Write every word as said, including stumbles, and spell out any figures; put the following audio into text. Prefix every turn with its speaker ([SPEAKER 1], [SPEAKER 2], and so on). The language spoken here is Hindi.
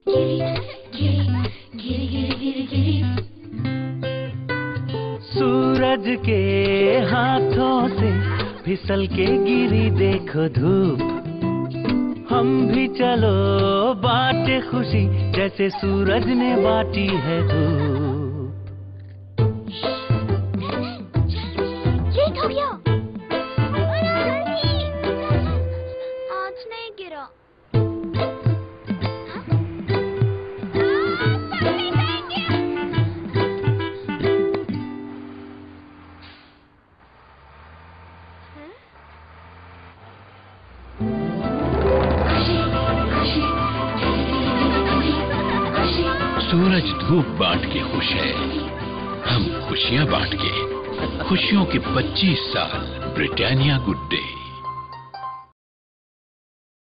[SPEAKER 1] सूरज के हाथों से फिसल के गिरी देखो धूप, हम भी चलो बांटे खुशी जैसे सूरज ने बांटी है धूप।
[SPEAKER 2] लेट हो गया। आज नहीं गिरा।
[SPEAKER 3] सूरज धूप बांट के खुश है, हम खुशियां बांट के। खुशियों के पच्चीस साल ब्रिटानिया गुड डे।